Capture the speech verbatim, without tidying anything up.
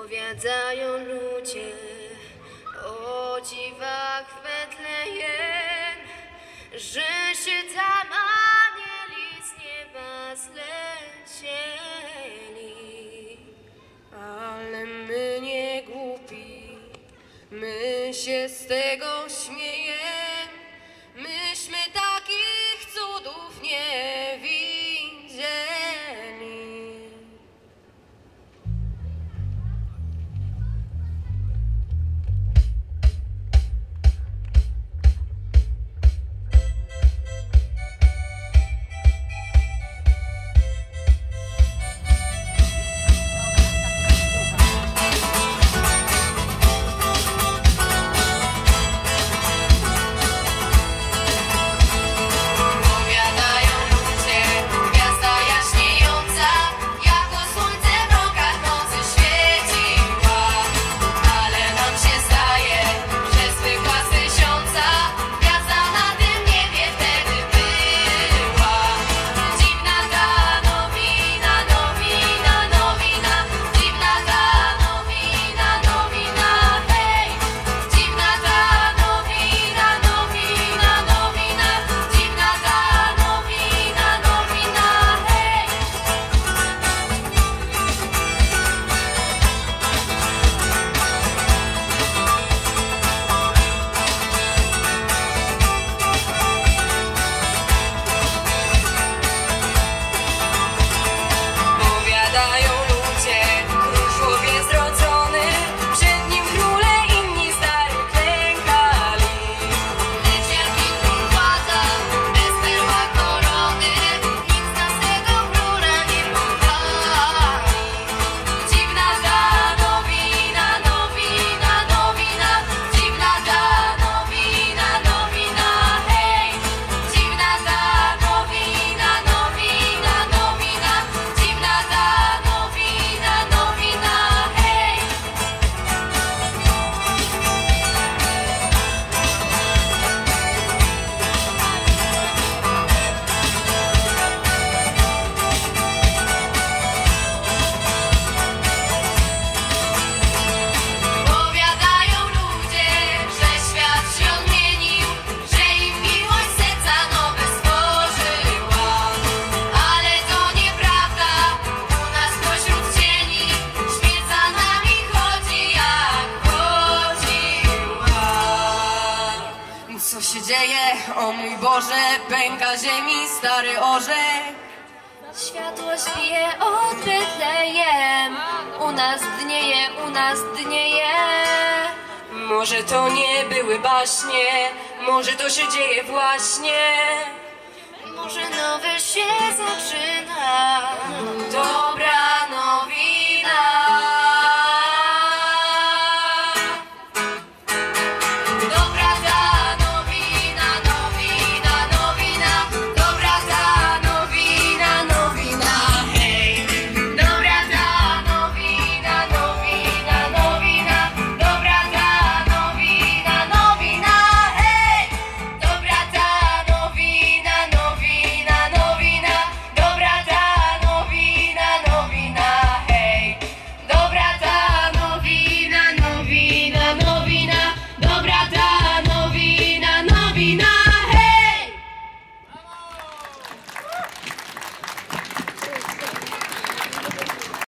Powiadają ludzie o dziwach w Betlejem, że się tam anieli z nieba zlecieli. Ale my nie głupi, my się z tego śmiejemy, myśmy takich cudów nie widzieli. Co się dzieje? O mój Boże, pęka ziemi stary orzech. Światło bije od Betlejem, u nas dnieje, u nas dnieje. Może to nie były baśnie, może to się dzieje właśnie. Może nowy się zaczyna.